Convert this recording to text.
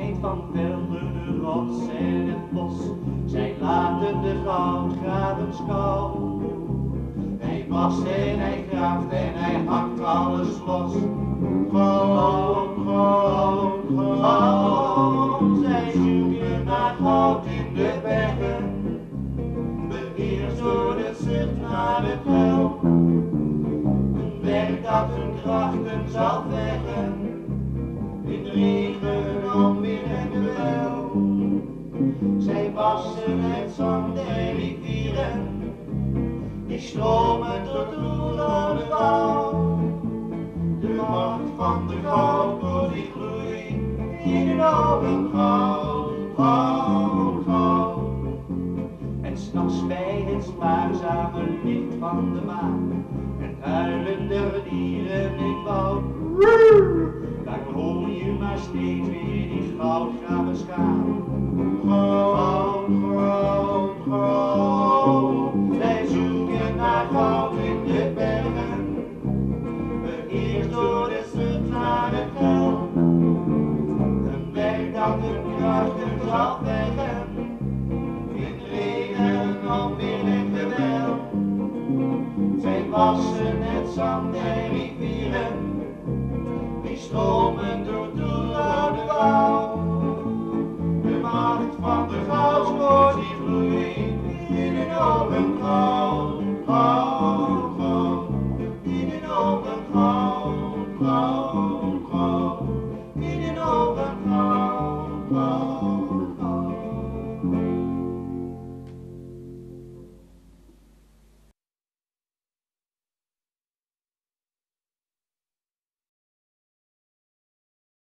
weet van velden, de rots en het bos. Zij laten de goudgraven skou. Hij wast en hij graaft en hij hakt alles los. Goud, goud, goud. Zij zoeken naar goud in de bergen, beheerst door de zucht naar het hel. Een werk dat hun krachten zal vergen, in regen, onweer en geweld. Zij wassen het zand der rivieren, die stromen tot roerende val. De macht van de goudboor die gloeit in hun ogen goud, goud, goud. En 's nachts bij het spaarzame licht van de maan, en huilen de dieren in het woud. Daar hoor je maar steeds weer die goudgraven gaan. Goud, goud, goud. Zij zoeken naar goud in de bergen, beheerst door de zucht naar het hel. Een werk dat hun krachten zal vergen, in regen, onweer en geweld. Zij wassen het zand